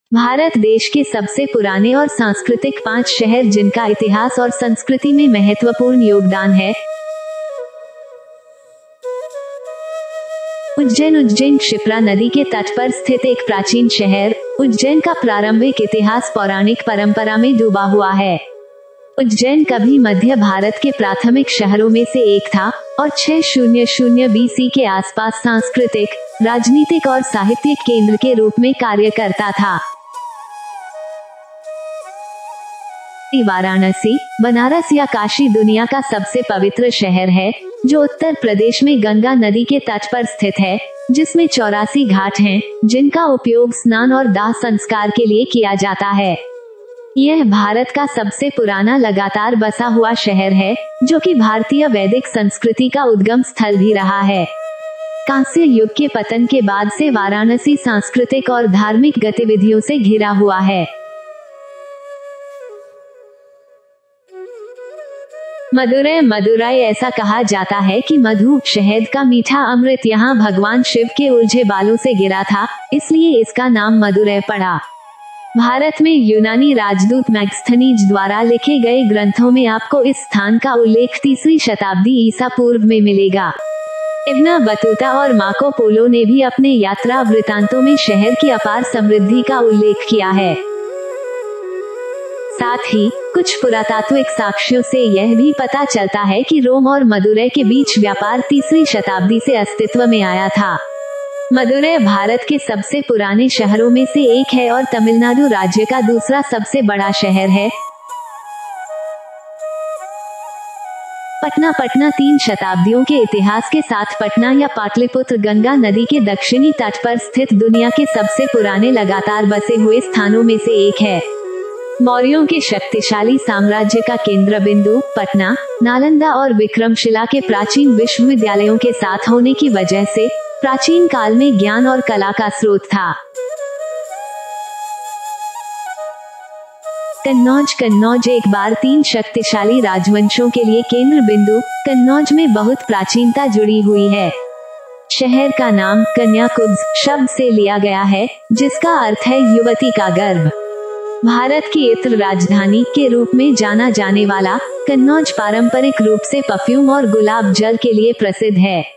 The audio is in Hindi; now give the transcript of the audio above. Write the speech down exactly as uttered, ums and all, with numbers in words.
भारत देश के सबसे पुराने और सांस्कृतिक पांच शहर जिनका इतिहास और संस्कृति में महत्वपूर्ण योगदान है। उज्जैन उज्जैन क्षिप्रा नदी के तट पर स्थित एक प्राचीन शहर। उज्जैन का प्रारंभिक इतिहास पौराणिक परंपरा में डूबा हुआ है। उज्जैन कभी मध्य भारत के प्राथमिक शहरों में से एक था और छह शून्य शून्य बीसी के आसपास सांस्कृतिक, राजनीतिक और साहित्यिक केंद्र के रूप में कार्य करता था। वाराणसी, बनारस या काशी दुनिया का सबसे पवित्र शहर है, जो उत्तर प्रदेश में गंगा नदी के तट पर स्थित है, जिसमें चौरासी घाट हैं, जिनका उपयोग स्नान और दाह संस्कार के लिए किया जाता है। यह भारत का सबसे पुराना लगातार बसा हुआ शहर है, जो कि भारतीय वैदिक संस्कृति का उद्गम स्थल भी रहा है। कांस्य युग के पतन के बाद से वाराणसी सांस्कृतिक और धार्मिक गतिविधियों से घिरा हुआ है। मदुरै मदुराई ऐसा कहा जाता है कि मधु, शहद का मीठा अमृत यहाँ भगवान शिव के उलझे बालों से गिरा था, इसलिए इसका नाम मदुरै पड़ा। भारत में यूनानी राजदूत मैगस्थनीज द्वारा लिखे गए ग्रंथों में आपको इस स्थान का उल्लेख तीसरी शताब्दी ईसा पूर्व में मिलेगा। इब्न बतूता और मार्को पोलो ने भी अपने यात्रा वृतांतों में शहर की अपार समृद्धि का उल्लेख किया है। साथ ही कुछ पुरातात्विक साक्ष्यों से यह भी पता चलता है कि रोम और मदुरै के बीच व्यापार तीसरी शताब्दी से अस्तित्व में आया था। मदुरै भारत के सबसे पुराने शहरों में से एक है और तमिलनाडु राज्य का दूसरा सबसे बड़ा शहर है। पटना पटना तीन शताब्दियों के इतिहास के साथ पटना या पाटलिपुत्र गंगा नदी के दक्षिणी तट पर स्थित दुनिया के सबसे पुराने लगातार बसे हुए स्थानों में से एक है। मौर्यों के शक्तिशाली साम्राज्य का केंद्र बिंदु पटना, नालंदा और विक्रमशिला के प्राचीन विश्वविद्यालयों के साथ होने की वजह से प्राचीन काल में ज्ञान और कला का स्रोत था। कन्नौज कन्नौज एक बार तीन शक्तिशाली राजवंशों के लिए केंद्र बिंदु। कन्नौज में बहुत प्राचीनता जुड़ी हुई है। शहर का नाम कन्याकुब्ज शब्द से लिया गया है, जिसका अर्थ है युवती का गर्भ। भारत की इत्र राजधानी के रूप में जाना जाने वाला कन्नौज पारंपरिक रूप से परफ्यूम और गुलाब जल के लिए प्रसिद्ध है।